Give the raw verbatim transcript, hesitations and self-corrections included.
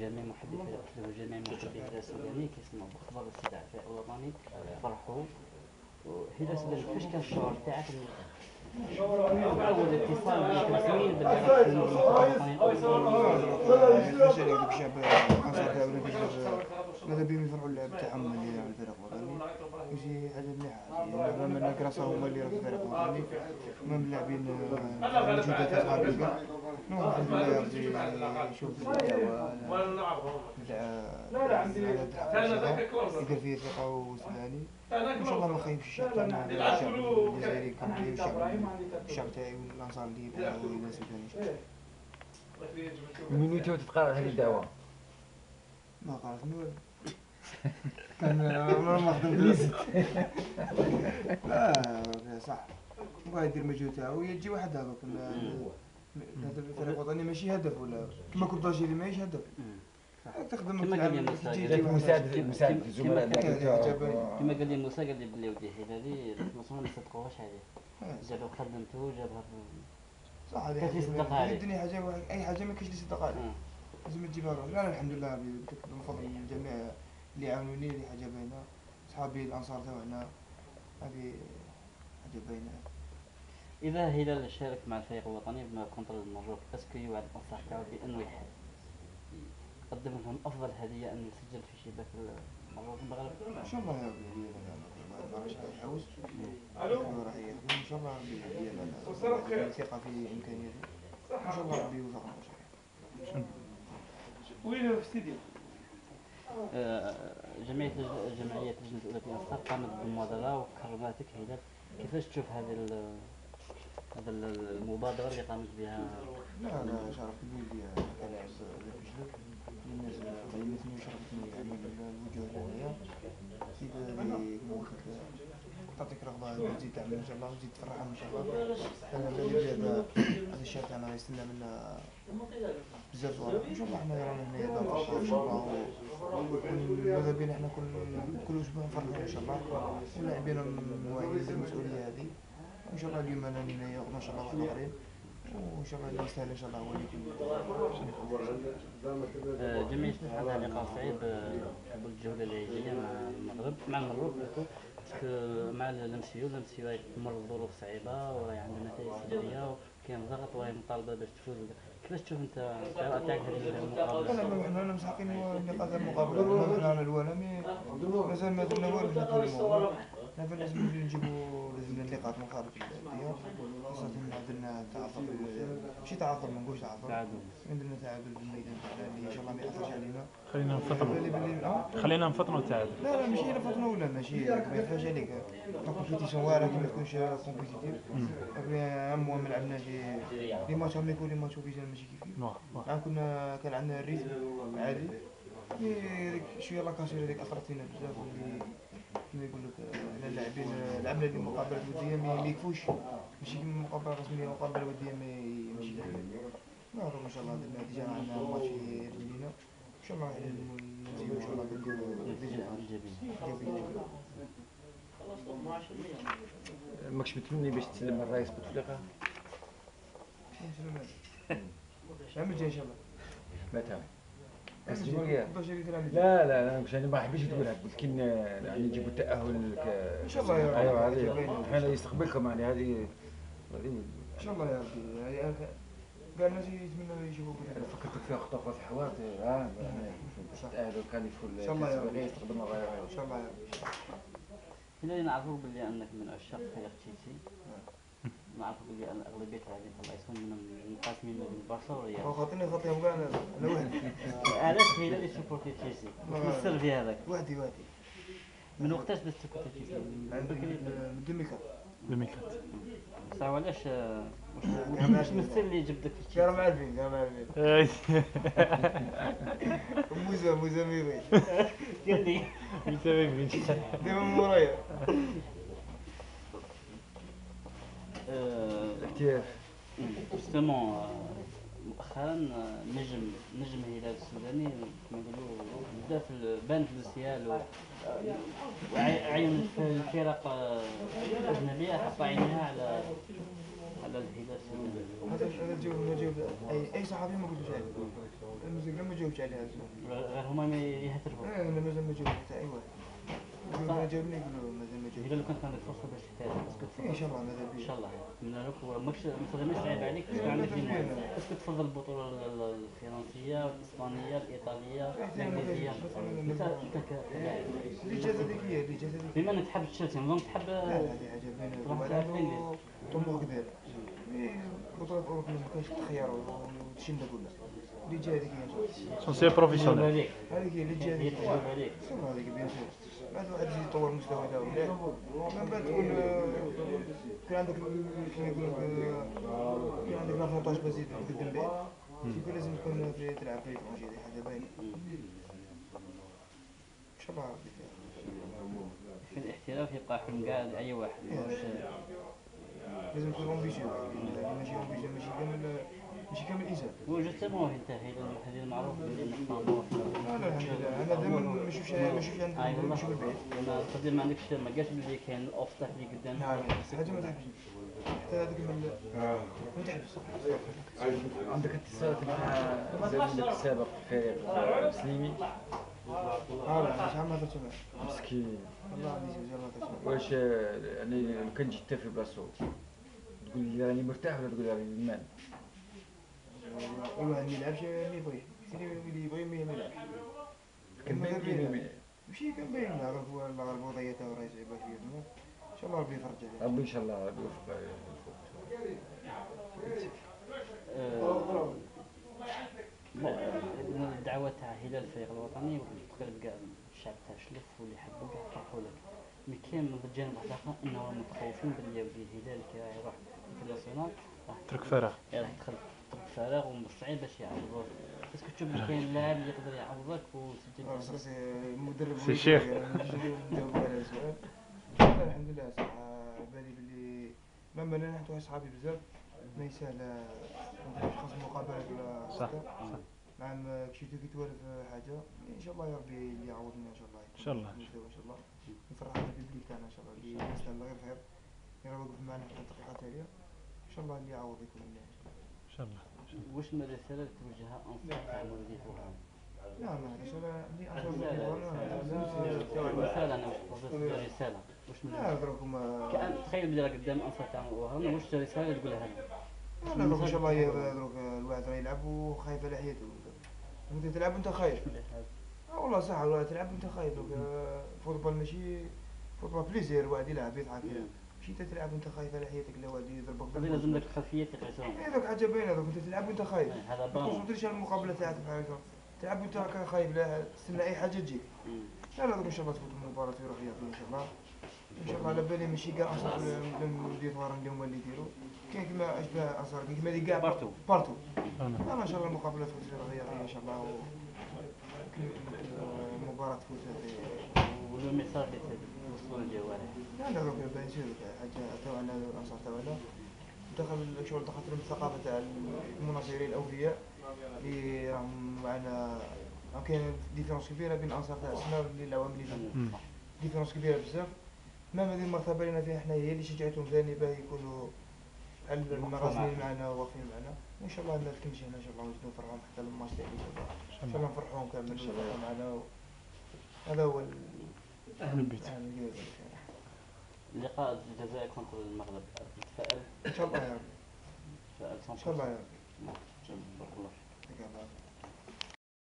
جميع محبي له جميع محبي الهلال السوداني كيسمعوا بخبر استدعاء الفريق الوطني فرحوا. وهلال السوداني كيفاش كان الشعور تاعك اول اتصال بيك رسميا باللي راك تكون المنتخب الوطني كيفاش عليك داك الشعب الانصار تاعنا كيفاش ماذا بهم يفرحوا اللعب تاعهم اللي على الفريق الوطني يجي حاجه مليحه يعني رغم ان كراسه هما اللي راهم في الفريق الوطني هما اللاعبين موجودات اصحابي كاع الحمد لله يا ربي يشوف الدعوه لا لا عندي يدير فيه ثقه وسلاني ان شاء الله ما خايبش الشعب تاعنا الشعب الجزائري كامل والشعب الشعب تاعي والانصار اللي يبغوا الى السوداني. من وين تتقرا هذه الدعوه؟ ما قراتني والو كان عمره ما خدمت لا صح بغا يدير المجهود تاعو هي تجي وحدها دوك هذا الفريق الوطني ماشي هدف ولا كما كنت الجيري ماهيش هدف تخدم كما قال لي موسى مساعدة مساعدة الزملاء كما قال لي موسى قال لي بلي ودي هلالي ما نصدقوهاش عليه جابو خدمته جابها صح هذه هي الدنيا حاجه اي حاجه ما كاينش اللي يصدق عليه لازم تجيبها روح. لا الحمد لله بفضل الجميع اللي عاونوني هذه حاجه باينه صحابي الانصار تاعنا هذه حاجه باينه. اذا هلال شارك مع الفريق الوطني بما كونتر المغرب اسكو يوعد الانصار تاعو بانه يقدم لهم افضل هديه انه يسجل في شباك المغرب المغرب ان شاء الله يا ربي ما راهش يحوس الو راح يخدم ان شاء الله ربي ثقه في امكانياته ان شاء الله ربي يوفقنا ان شاء الله. وين في الاستديو؟ جمعيه جمعيه لجنه اولاد الانصار قامت بالمبادره وكرماتك هلال كيفاش تشوف هذه هذا المبادره اللي قامت بها؟ لا لا شرف كبير ليا كلاعب بجلك الناس قيمتني وشرفتني يعني الوجوه هنايا زيد اللي تعطيك رغبه تزيد تعمل ان شاء الله وتزيد تفرحهم ان شاء الله. انا بالي هذا هذا الشيء تاعنا غيستنى منا بزاف صوالح ان شاء الله. حنا رانا هنايا دابا ان شاء الله ماذا بينا حنا كل كل اسبوع نفرحوا ان شاء الله واللاعبين واعيين بالمسؤوليه هذه ان شاء الله. اليوم انا هنايا وما شاء الله واحد اخرين وان شاء الله اللي يستاهل ان شاء الله هو اللي يكون. جميع هذا لقاء صعيب قبل الجوله اللي جايه مع المغرب مع المغرب مع الامسيو الامسيو تمر ظروف صعيبه وراهي عندنا نتائج سلبيه وكاين ضغط وراهي مطالبه باش تفوز. كيفاش تشوف انت القراءه تاعك هذه المقابله؟ لا حنا مسحقين اللقاء تاع المقابله حنا الوالا مي مازال ما درنا والو حنا كل هذا لازم نجيبو لازم اللقاءات من خارج الديار خاصة عندنا تعاطف ماشي تعاطف ما نقولش تعاطف عندنا تعادل في الميدان تاعنا اللي ان شاء الله ما ياثرش علينا. خلينا نفطنوا خلينا نفطنوا التعادل. لا لا ماشي نفطنوا ولا ماشي ما يخرجش عليك لا كومبيتيسيون واعره كي ما تكونش كومبيتيتيف المهم لعبنا شي لي ماتش هم يكونوا لي ماتش اوفيسيال ماشي كيف كيف كنا كان عندنا الريتم عالي شويه لاكاسير هذيك اثرت فينا بزاف واللي كما يقول لك حنا اللاعبين لعبنا دي مقابلات وديه ما يكفوش ماشي كيما مقابله رسميه مقابله وديه ماشي لا ان شاء الله درنا ديجا عندنا ماتش لينا ان شاء الله نزيدو ان شاء الله بالنتيجه ايجابيه. ماكش متمني باش تسلم الرئيس بوتفليقه؟ العام الجاي ان شاء الله. متى؟ كاس الجمهورية؟ لا لا لا مش انا ما حبيتش تقولها قلت كي يعني نجيبوا التأهل ان شاء الله يا ربي. ايوا هذه حنا يستقبلكم يعني هذه هذه ان شاء الله يا ربي. يعني كاع الناس يتمنوا يجيبوا انا فكرت فيها خطوه في الحوار ها باش تأهلوا كان يدخل ان شاء الله يا ربي. يستقبلنا غير ان شاء الله يا ربي. هنا نعرفوا بلي انك من عشاق فريق تشيلسي نعرفوا بلي ان اغلبيه اللاعبين الله يسلم من منقسمين من برشا والريال. خاطيني خاطيهم كاع انا وحدي. علاش هي اللي سبورتي تشيلسي؟ واش السر في هذاك؟ وحدي وحدي. من وقتاش باش سبورتي تشيلسي؟ من ألفين وأربعة. ألفين وأربعة. صح علاش واش السر اللي جبدك في تشيلسي؟ كانوا عارفين كانوا عارفين. موزه موزه ميري. قال لي موزه ميري. ديما مورايا. الاحتياف. جوستومون مؤخرا نجم نجم الهلال السوداني كما نقولوا بدا في بان في السيال وعين الفرق الاجنبيه حط عينيها على على الهلال سيدي. هذا هذا الجواب ما جاوب اي اي صحفي ما قلتوش عليه. المزيكا ما جاوبش عليه هذا السؤال. غير هما ما يهترفوا. انا مازال ما جاوبش حتى اي واحد. ما جاوبني يقولوا مازال ما جاوبش. إذا لو كانت عندك فرصة باش تحتاج اسكو إيه ان شاء الله مازال ان بيه. شاء الله نتمنى لك وماكش مثلا ما يصعب عليك باش عندك ديما اسكو تفضل البطولة الفرنسية والاسبانية الايطالية الانجليزية انت انت كلاعب اللي جات هذيك هي اللي جات هذيك. بما انك تحب تشيلسي نظن تحب لا لا هذه حاجه باينه. تروح تلعب في الانجليز. طموح كبير. بطولة اوروبا ما كانش تخير وتشندا كلها. اللي جا هذيك هي ان شاء الله. سون سي بروفيسيونيل. عليك هذيك هي اللي جا هي هذيك. تجربة عليك سمع هذيك بيان سور. بعد واحد يزيد يطور مستوى تاعو مليح. من بعد تكون كان عندك كيما يقول لك كان عندك لاغونتاج بزيد تقدم به. يكون لازم تكون في تلعب في فرنسي هذه حاجه باينه. ان شاء الله ربي خير. في الاحتراف يبقى حلم كاع اي واحد واش لازم تكون امبيسيو. ماشي امبيسيو ماشي كامل ماشي كامل انسان. وجوستومون انت هذه المعروف بلي نحن لا لا الحمد لله انا دائما ما نشوفش ما نشوفش اي عندي والله نشوف البعيد. ما تقدر ما عندكش ما قالش بلي كاين الاوبستاكل اللي قدام لا لا حاجه ما تعجبنيش. حتى هذاك من ما تعرفش. عندك اتصالات مع زميلك السابق في الفريق مسلمي؟ اه لا شحال ما هضرت معاه. مسكين. والله العظيم زعما ما هضرتش معاه. واش يعني لو كان جيت في بلاصتو تقول لي راني مرتاح ولا تقول لي راني ندمان؟ الواحد ما يلعبش ما يبغيش. اللي يبغي ما يلعبش. كان باين لي ماشي كان باين نعرف هو الوضعيه تاعو راهي صعيبه شويه تما. ان شاء الله ربي يفرج عليه. ربي ان شاء الله ربي يوفقه. الدعوة تاع هلال الفريق الوطني وتقريبا كاع الشعب تاع شلف واللي يحبوا كاع يفرحوا لك. مي كاين من الجانب واحد اخر انهم متخوفين باللي ودي الهلال كي راح يروح انترناسيونال راح ترك فراغ. راح يدخل ترك فراغ ومن الصعيب باش يعوضوه. اسكو تشوف بلي كاين لاعب اللي يقدر يعوضك وتسجل خاص المدرب سي الشيخ. نجاوب على السؤال. لا الحمد لله صح بالي باللي مام انا نحط واحد صحابي بزاف ما يسهل خاص مقابلات ولا صح صح. صح نعم كشي كي توالف حاجه ان شاء الله يا ربي اللي يعوضنا ان شاء الله. ان شاء الله ان شاء الله يفرح البيبليك تاعنا ان شاء الله اللي يستاهل غير خير يروق معنا حتى الدقيقه التاليه ان شاء الله اللي يعوض يكون مليح ان شاء الله. واش من رسالة اللي توجهها انصار تاع مولودية وهران؟ لا ما رسالة اللي أنصار رسالة انا واش قصدت رسالة واش من لا دروكم كأن تخيل بلي راه قدام انصار تاع وهران واش رسالة تقولها لهم؟ لا دروك ان شاء الله دروك الواحد راه يلعب وخايف على حياته. انت تلعب وانت خايف. اه والله صح الواحد تلعب وانت خايف. دوك فوتبول ماشي فوتبول بليزير واحد يلعب يضحك ماشي انت تلعب وانت خايف على حياتك لا واحد يضربك. هذه لازم لك الخلفيات يقيسوهم. اي دوك حاجه باينه دوك انت تلعب وانت خايف. هذا ما بان. تقصدش على المقابله تاعك بحال هكا تلعب وانت خايف لا تستنى اي حاجه تجيك. لا لا دوك ان شاء الله تفوت المباراه في روحيه ان شاء الله. ان شاء الله على بالي ماشي كاع انصار المولودية وهران اللي هما اللي يديروا كاين كيما اشباه انصار كاين كيما هذيك كاع بارتو بارتو. انا انا ان شاء الله المقابله تفوت في روحيه ان شاء الله المباراه تفوت في ولو ميساج اللي توصلوا للجوارح. لا لا دوك باين سير حاجه تاعنا الانصار تاعنا دخل شغل دخلت لهم الثقافه تاع المناصرين الاوفياء اللي راهم معنا كاين ديفيرونس كبيره بين الانصار تاع السنه واللي العوام اللي فاتوا. ديفيرونس كبيره بزاف. مام هذه المرتبه اللي فيها حنا هي اللي شجعتهم ثاني باه يكونوا بحال المراسلين معنا واقفين معنا وان شاء الله الناس تمشي هنا ان شاء الله ونزيدو نفرحوهم حتى الماتش تاع ان شاء الله. ان شاء الله نفرحوهم كامل ويفرحوا معنا. هذا هو اهل البيت. اللقاء الجزائر كونتر المغرب تفائل ان شاء الله يا رب. تفائل ان شاء الله يا رب. بارك الله فيك. يعطيك العافية.